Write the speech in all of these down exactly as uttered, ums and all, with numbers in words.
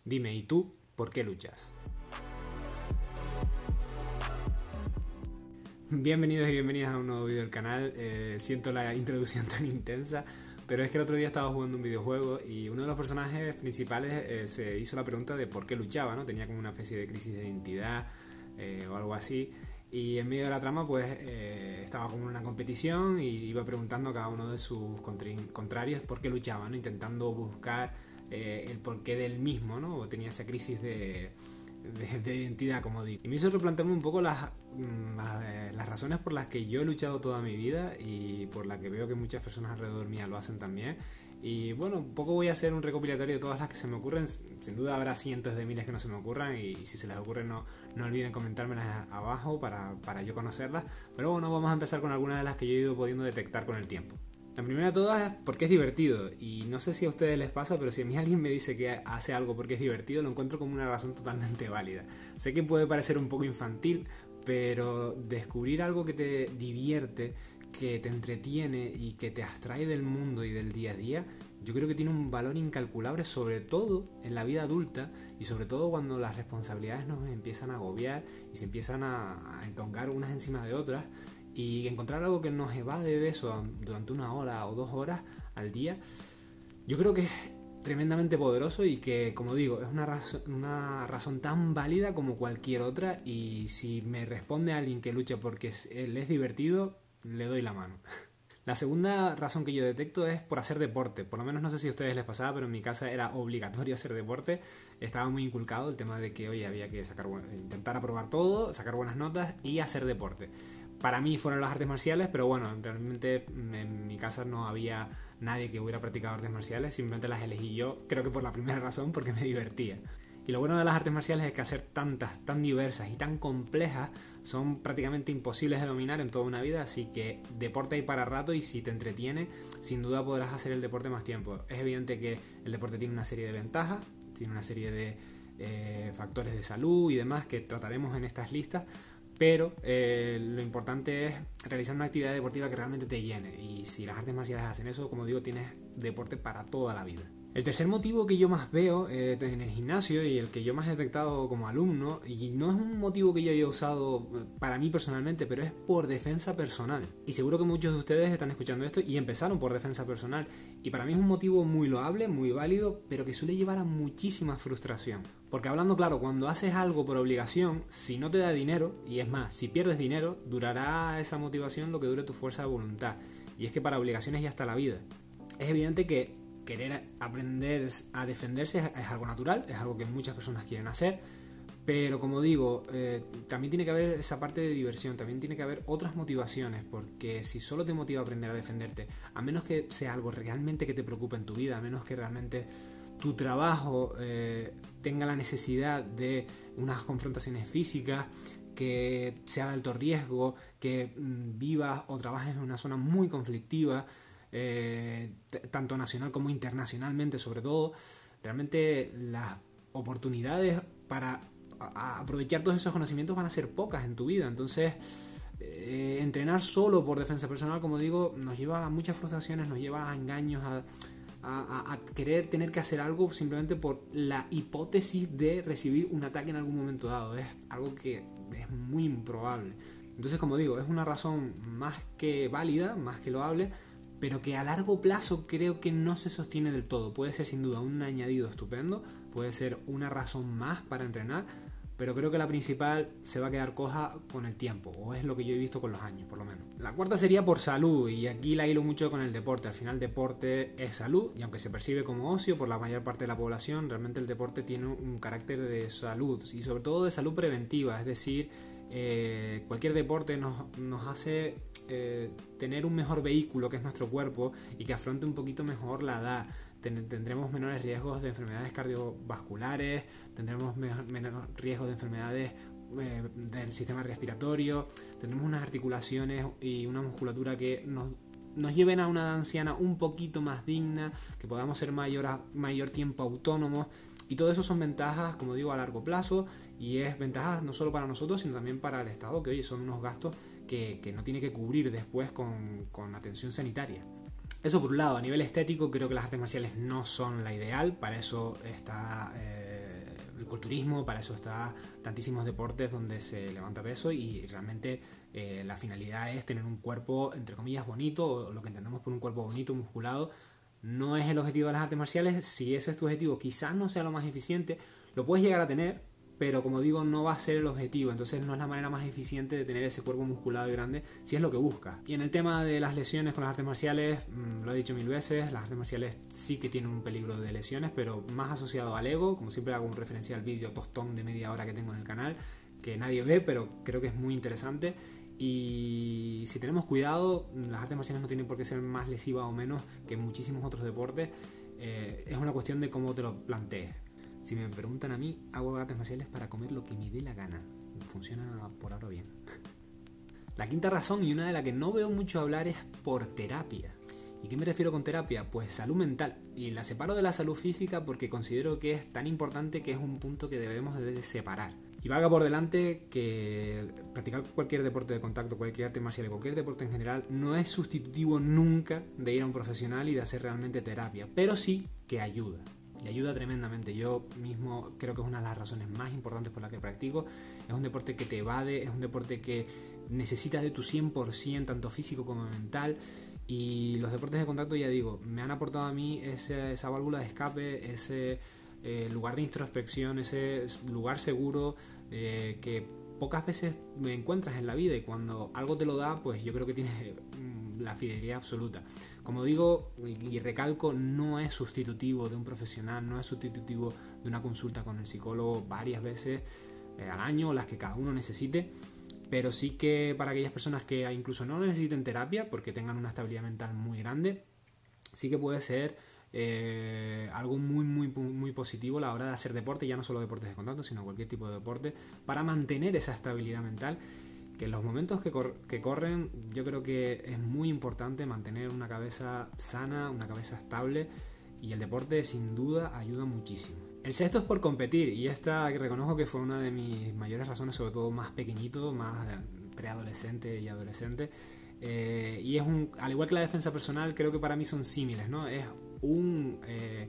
Dime, ¿y tú por qué luchas? Bienvenidos y bienvenidas a un nuevo vídeo del canal. Eh, siento la introducción tan intensa, pero es que el otro día estaba jugando un videojuego y uno de los personajes principales eh, se hizo la pregunta de por qué luchaba, ¿no? Tenía como una especie de crisis de identidad eh, o algo así. Y en medio de la trama, pues, eh, estaba como en una competición y iba preguntando a cada uno de sus contrarios por qué luchaba, ¿no? Intentando buscar eh, el porqué del mismo, ¿no? O tenía esa crisis de, de, de identidad, como digo. Y me hizo replantearme un poco las, las, las razones por las que yo he luchado toda mi vida y por las que veo que muchas personas alrededor mía lo hacen también. Y bueno, un poco voy a hacer un recopilatorio de todas las que se me ocurren. Sin duda habrá cientos de miles que no se me ocurran y, y si se les ocurre no, no olviden comentármelas abajo para, para yo conocerlas. Pero bueno, vamos a empezar con algunas de las que yo he ido pudiendo detectar con el tiempo. La primera de todas es porque es divertido. Y no sé si a ustedes les pasa, pero si a mí alguien me dice que hace algo porque es divertido, lo encuentro como una razón totalmente válida. Sé que puede parecer un poco infantil, pero descubrir algo que te divierte, que te entretiene y que te abstrae del mundo y del día a día, yo creo que tiene un valor incalculable, sobre todo en la vida adulta y sobre todo cuando las responsabilidades nos empiezan a agobiar y se empiezan a, a entongar unas encima de otras, y encontrar algo que nos evade de eso durante una hora o dos horas al día, yo creo que es tremendamente poderoso y que, como digo, es una razón, una razón tan válida como cualquier otra. Y si me responde alguien que lucha porque él es divertido, le doy la mano. La segunda razón que yo detecto es por hacer deporte. Por lo menos no sé si a ustedes les pasaba, pero en mi casa era obligatorio hacer deporte. Estaba muy inculcado el tema de que oye, había que sacar, intentar aprobar todo, sacar buenas notas y hacer deporte. Para mí fueron las artes marciales, pero bueno, realmente en mi casa no había nadie que hubiera practicado artes marciales, simplemente las elegí yo, creo que por la primera razón, porque me divertía. Y lo bueno de las artes marciales es que hacer tantas, tan diversas y tan complejas son prácticamente imposibles de dominar en toda una vida, así que deporte hay para rato y si te entretiene, sin duda podrás hacer el deporte más tiempo. Es evidente que el deporte tiene una serie de ventajas, tiene una serie de eh, factores de salud y demás que trataremos en estas listas, pero eh, lo importante es realizar una actividad deportiva que realmente te llene, y si las artes marciales hacen eso, como digo, tienes deporte para toda la vida. El tercer motivo que yo más veo eh, en el gimnasio y el que yo más he detectado como alumno, y no es un motivo que yo haya usado para mí personalmente, pero es por defensa personal. Y seguro que muchos de ustedes están escuchando esto y empezaron por defensa personal. Y para mí es un motivo muy loable, muy válido, pero que suele llevar a muchísima frustración. Porque hablando claro, cuando haces algo por obligación, si no te da dinero, y es más, si pierdes dinero, durará esa motivación lo que dure tu fuerza de voluntad. Y es que para obligaciones ya está la vida. Es evidente que querer aprender a defenderse es, es algo natural, es algo que muchas personas quieren hacer, pero como digo, eh, también tiene que haber esa parte de diversión, también tiene que haber otras motivaciones, porque si solo te motiva a aprender a defenderte, a menos que sea algo realmente que te preocupe en tu vida, a menos que realmente tu trabajo eh, tenga la necesidad de unas confrontaciones físicas, que sea de alto riesgo, que mmm, vivas o trabajes en una zona muy conflictiva, Eh, t- tanto nacional como internacionalmente, sobre todo, realmente las oportunidades para a- a aprovechar todos esos conocimientos van a ser pocas en tu vida. Entonces eh, entrenar solo por defensa personal, como digo, nos lleva a muchas frustraciones, nos lleva a engaños, a, a, a querer tener que hacer algo simplemente por la hipótesis de recibir un ataque en algún momento dado. Es algo que es muy improbable. Entonces, como digo, es una razón más que válida, más que loable, pero que a largo plazo creo que no se sostiene del todo. Puede ser sin duda un añadido estupendo, puede ser una razón más para entrenar, pero creo que la principal se va a quedar coja con el tiempo, o es lo que yo he visto con los años, por lo menos. La cuarta sería por salud, y aquí la hilo mucho con el deporte. Al final, deporte es salud, y aunque se percibe como ocio por la mayor parte de la población, realmente el deporte tiene un carácter de salud, y sobre todo de salud preventiva, es decir, eh, cualquier deporte nos, nos hace eh, tener un mejor vehículo, que es nuestro cuerpo, y que afronte un poquito mejor la edad. Tendremos menores riesgos de enfermedades cardiovasculares, tendremos menores riesgos de enfermedades eh, del sistema respiratorio, tendremos unas articulaciones y una musculatura que nos, nos lleven a una edad anciana un poquito más digna, que podamos ser mayor, a, mayor tiempo autónomos, y todo eso son ventajas, como digo, a largo plazo, y es ventajas no solo para nosotros, sino también para el Estado, que oye, son unos gastos que, que no tiene que cubrir después con, con atención sanitaria. Eso por un lado. A nivel estético creo que las artes marciales no son la ideal, para eso está eh, culturismo, para eso está tantísimos deportes donde se levanta peso y realmente eh, la finalidad es tener un cuerpo, entre comillas, bonito, o lo que entendemos por un cuerpo bonito, musculado. No es el objetivo de las artes marciales. Si ese es tu objetivo, quizás no sea lo más eficiente, lo puedes llegar a tener, pero como digo, no va a ser el objetivo, entonces no es la manera más eficiente de tener ese cuerpo musculado y grande si es lo que buscas. Y en el tema de las lesiones con las artes marciales, mmm, lo he dicho mil veces, las artes marciales sí que tienen un peligro de lesiones, pero más asociado al ego. Como siempre hago un referencia al vídeo tostón de media hora que tengo en el canal, que nadie ve, pero creo que es muy interesante. Y si tenemos cuidado, las artes marciales no tienen por qué ser más lesivas o menos que muchísimos otros deportes. Eh, es una cuestión de cómo te lo plantees. Si me preguntan a mí, hago artes marciales para comer lo que me dé la gana. Funciona por ahora bien. La quinta razón, y una de las que no veo mucho hablar, es por terapia. ¿Y qué me refiero con terapia? Pues salud mental. Y la separo de la salud física porque considero que es tan importante que es un punto que debemos de separar. Y valga por delante que practicar cualquier deporte de contacto, cualquier arte marcial, cualquier deporte en general, no es sustitutivo nunca de ir a un profesional y de hacer realmente terapia. Pero sí que ayuda. Y ayuda tremendamente. Yo mismo creo que es una de las razones más importantes por las que practico. Es un deporte que te evade, es un deporte que necesitas de tu cien por ciento, tanto físico como mental. Y los deportes de contacto, ya digo, me han aportado a mí ese, esa válvula de escape, ese eh, lugar de introspección, ese lugar seguro eh, que pocas veces me encuentras en la vida, y cuando algo te lo da, pues yo creo que tienes la fidelidad absoluta. Como digo y recalco, no es sustitutivo de un profesional, no es sustitutivo de una consulta con el psicólogo varias veces eh, al año, las que cada uno necesite, pero sí que para aquellas personas que incluso no necesiten terapia porque tengan una estabilidad mental muy grande, sí que puede ser eh, algo muy muy muy positivo a la hora de hacer deporte, ya no solo deportes de contacto, sino cualquier tipo de deporte, para mantener esa estabilidad mental. Que en los momentos que, cor- que corren, yo creo que es muy importante mantener una cabeza sana, una cabeza estable, y el deporte sin duda ayuda muchísimo. El sexto es por competir, y esta reconozco que fue una de mis mayores razones, sobre todo más pequeñito, más preadolescente y adolescente. Eh, y es un, al igual que la defensa personal, creo que para mí son símiles, ¿no? Es un... Eh,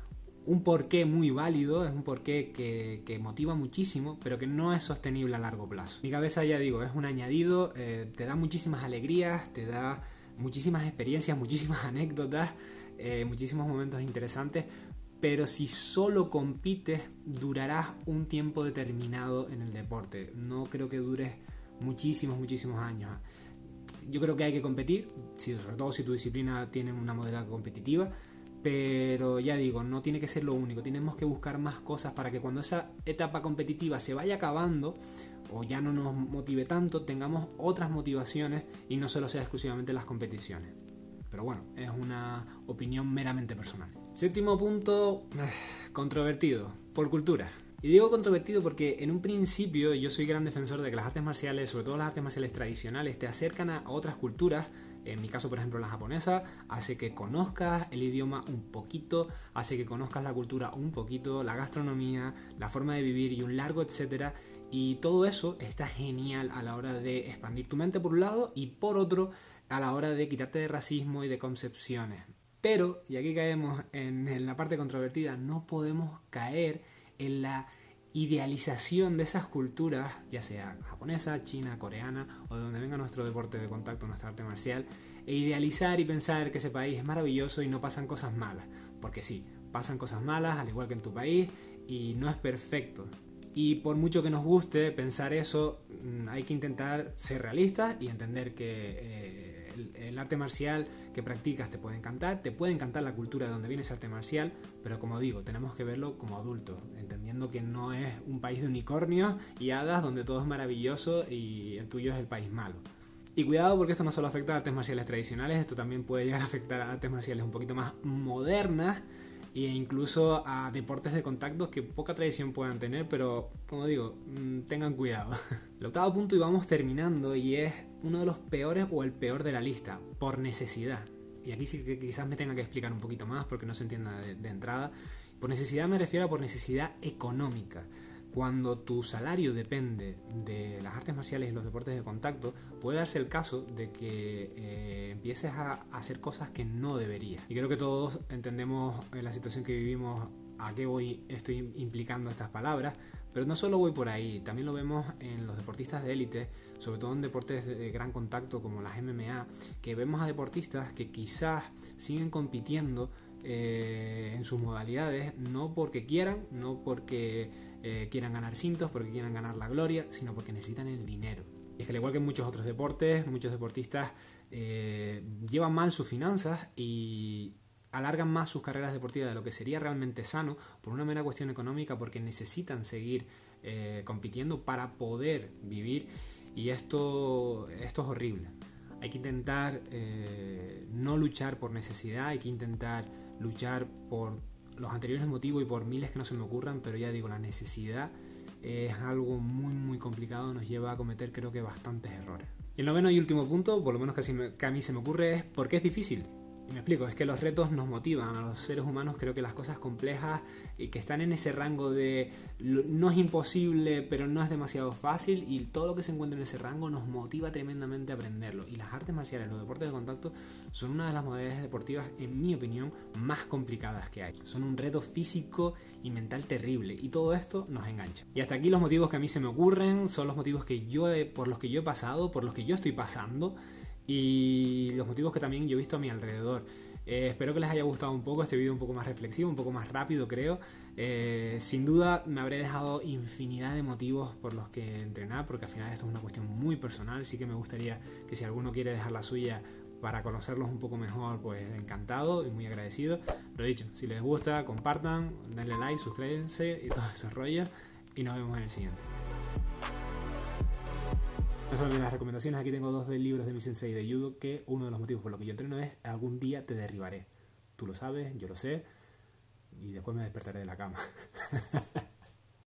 un porqué muy válido, es un porqué que, que motiva muchísimo, pero que no es sostenible a largo plazo. Mi cabeza, ya digo, es un añadido, eh, te da muchísimas alegrías, te da muchísimas experiencias, muchísimas anécdotas, eh, muchísimos momentos interesantes, pero si solo compites, durarás un tiempo determinado en el deporte. No creo que dures muchísimos, muchísimos años. Yo creo que hay que competir, sobre todo si tu disciplina tiene una modalidad competitiva, pero ya digo, no tiene que ser lo único. Tenemos que buscar más cosas para que cuando esa etapa competitiva se vaya acabando o ya no nos motive tanto, tengamos otras motivaciones y no solo sea exclusivamente las competiciones. Pero bueno, es una opinión meramente personal. Séptimo punto, controvertido, por cultura. Y digo controvertido porque en un principio yo soy gran defensor de que las artes marciales, sobre todo las artes marciales tradicionales, te acercan a otras culturas. En mi caso, por ejemplo, la japonesa, hace que conozcas el idioma un poquito, hace que conozcas la cultura un poquito, la gastronomía, la forma de vivir y un largo etcétera. Y todo eso está genial a la hora de expandir tu mente por un lado y por otro a la hora de quitarte de racismo y de concepciones. Pero, y aquí caemos en, en la parte controvertida, no podemos caer en la idealización de esas culturas, ya sea japonesa, china, coreana o de donde venga nuestro deporte de contacto, nuestra arte marcial, e idealizar y pensar que ese país es maravilloso y no pasan cosas malas, porque sí, pasan cosas malas al igual que en tu país y no es perfecto. Y por mucho que nos guste pensar eso, hay que intentar ser realistas y entender que eh, el, el arte marcial que practicas te puede encantar, te puede encantar la cultura de donde viene ese arte marcial, pero como digo, tenemos que verlo como adultos, entendiendo que no es un país de unicornios y hadas donde todo es maravilloso y el tuyo es el país malo. Y cuidado, porque esto no solo afecta a artes marciales tradicionales, esto también puede llegar a afectar a artes marciales un poquito más modernas e incluso a deportes de contacto que poca tradición puedan tener, pero como digo, tengan cuidado. El octavo punto, y vamos terminando, y es uno de los peores o el peor de la lista, por necesidad. Y aquí sí que quizás me tenga que explicar un poquito más porque no se entienda de, de entrada. Por necesidad me refiero a por necesidad económica. Cuando tu salario depende de las artes marciales y los deportes de contacto, puede darse el caso de que eh, empieces a hacer cosas que no deberías. Y creo que todos entendemos la situación que vivimos a qué voy, estoy implicando estas palabras, pero no solo voy por ahí, también lo vemos en los deportistas de élite, sobre todo en deportes de gran contacto como las M M A, que vemos a deportistas que quizás siguen compitiendo eh, en sus modalidades, no porque quieran, no porque eh, quieran ganar cintos, porque quieran ganar la gloria, sino porque necesitan el dinero. Y es que al igual que en muchos otros deportes, muchos deportistas eh, llevan mal sus finanzas y alargan más sus carreras deportivas de lo que sería realmente sano por una mera cuestión económica, porque necesitan seguir eh, compitiendo para poder vivir, y esto, esto es horrible. Hay que intentar eh, no luchar por necesidad, hay que intentar luchar por los anteriores motivos y por miles que no se me ocurran, pero ya digo, la necesidad es algo muy muy complicado, nos lleva a cometer creo que bastantes errores. Y el noveno y último punto, por lo menos que, así me, que a mí se me ocurre, es ¿por qué es difícil? Y me explico, es que los retos nos motivan a los seres humanos. Creo que las cosas complejas y que están en ese rango de no es imposible pero no es demasiado fácil, y todo lo que se encuentra en ese rango nos motiva tremendamente a aprenderlo. Y las artes marciales, los deportes de contacto, son una de las modalidades deportivas, en mi opinión, más complicadas que hay. Son un reto físico y mental terrible, y todo esto nos engancha. Y hasta aquí los motivos que a mí se me ocurren, son los motivos que yo he, por los que yo he pasado, por los que yo estoy pasando, y los motivos que también yo he visto a mi alrededor. Eh, espero que les haya gustado un poco este vídeo, un poco más reflexivo, un poco más rápido, creo. Eh, sin duda me habré dejado infinidad de motivos por los que entrenar, porque al final esto es una cuestión muy personal. Sí que me gustaría que si alguno quiere dejar la suya para conocerlos un poco mejor, pues encantado y muy agradecido. Lo dicho, si les gusta, compartan, denle like, suscríbanse y todos esos rollos, y nos vemos en el siguiente. No solo las recomendaciones, aquí tengo dos de libros de mi sensei de judo, que uno de los motivos por los que yo entreno es algún día te derribaré. Tú lo sabes, yo lo sé, y después me despertaré de la cama.